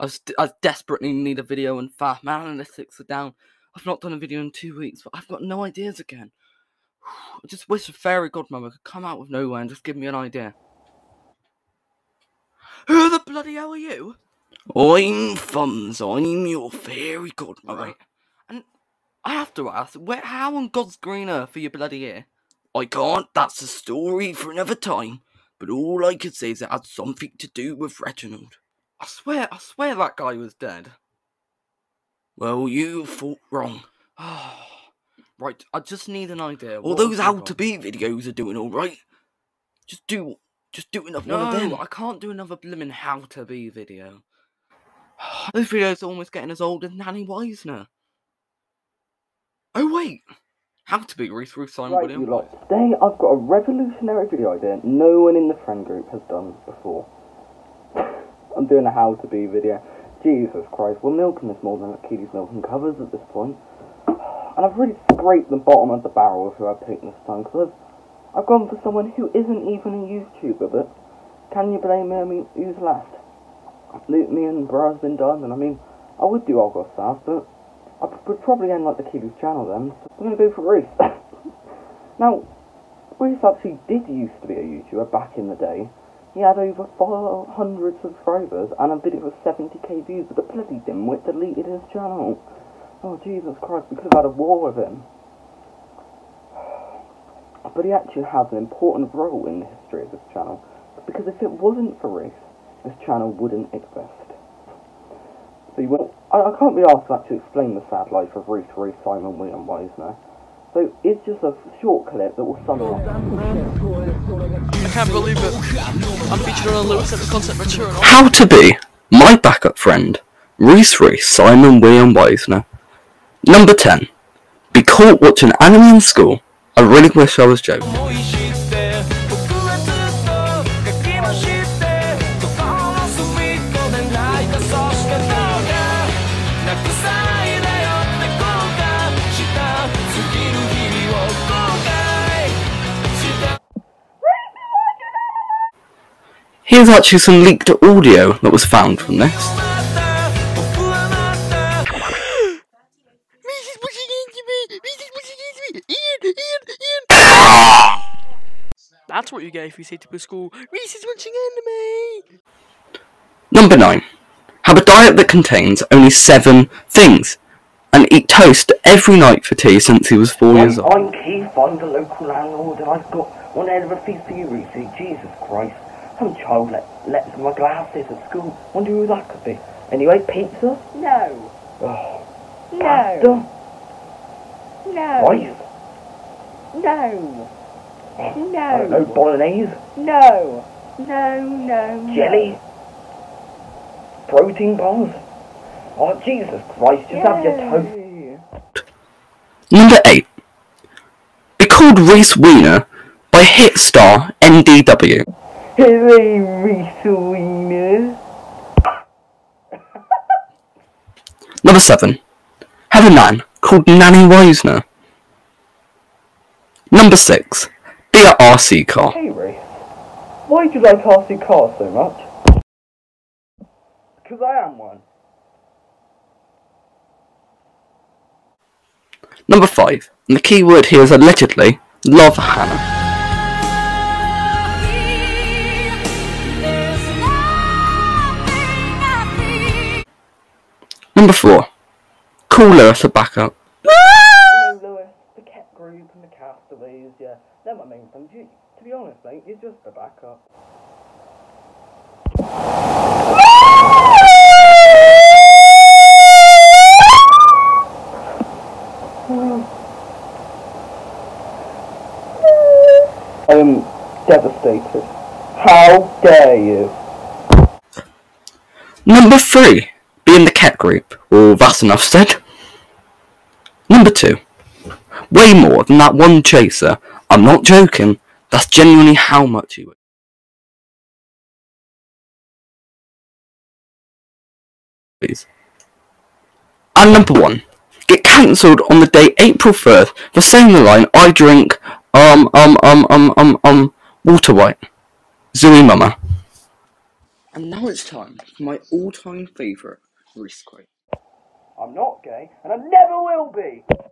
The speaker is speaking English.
I desperately need a video, and fast. My analytics are down. I've not done a video in 2 weeks, but I've got no ideas again. I just wish a fairy godmother could come out of nowhere and just give me an idea. Who the bloody hell are you? I'm Thumbs. I'm your fairy godmother. Right. And I have to ask, how on God's green earth are you bloody here? I can't. That's a story for another time. But all I could say is it had something to do with Reginald. I swear that guy was dead. Well, you thought wrong. Right, I just need an idea. All those how to be videos are doing alright. Just do another one of them. No, I can't do another blimmin' how to be video. Those videos are almost getting as old as Nanny Wiesner. Oh wait! How to be Rhys, Simon, right, you lot. Today I've got a revolutionary video idea no one in the friend group has done before. I'm doing a how to be video. Jesus Christ, we're milking this more than Keely's milking covers at this point. And I've really scraped the bottom of the barrel of who I've picked this time, because I've gone for someone who isn't even a YouTuber, but can you blame me? I mean, who's left? Me and Bra's been done, and I mean, I would do Olga Sass, but I would probably end like the Keely's channel then, so I'm going to go for Rhys. Now, Rhys actually did used to be a YouTuber back in the day. He had over 400 subscribers and a video with 70k views, but the bloody dimwit deleted his channel. Oh, Jesus Christ, we could have had a war with him. But he actually has an important role in the history of this channel, because if it wasn't for Rhys, this channel wouldn't exist. So I can't be asked to actually explain the sad life of Rhys, Simon, William Wiesner. So it's just a short clip that will sum it up. I can't believe it. I'm featured on a Lewis at the concert mature and all. How to be my backup friend, Rhys, Simon, William Wiesner. Number 10. Be caught watching anime in school. I really wish I was joking. Here's actually some leaked audio that was found from this. That's what you get if you say to school, Rhys is watching anime! Number 9. Have a diet that contains only 7 things, and eat toast every night for tea since he was 4 years old. I'm Keith, I'm the local landlord, and I've got one hell of a feast for you, Rhys. Jesus Christ. Some child let my glasses at school. Wonder who that could be. Anyway, pizza? No. Oh. No. Pasta? No. Rice? No. Oh, No. I don't know, bolognese? No. No. Jelly? Protein bars? Oh, Jesus Christ, just have your toast. Number 8. Be called Rhys Wiener by hit star NDW. Hey, Rhys Wiener. Number 7. Have a nan called Nanny Wiesner. Number 6. Be a RC car. Hey, Rhys. Why do you like RC cars so much? Because I am one. Number 5. And the key word here is allegedly love Hannah. Number 4. Call Lewis a backup. Lewis, the cat group and the castaways, yeah, they're my main friends. To be honest, mate, it's just a backup. I am devastated. How dare you? Number 3. Be in the cat group. Well, that's enough said. Number 2. Way more than that one chaser. I'm not joking. That's genuinely how much he weighs. And number 1. Get cancelled on the day April 3rd for saying the line, I drink, water white. Zooey mama. And now it's time for my all-time favourite Rhys quote. I'm not gay, and I never will be.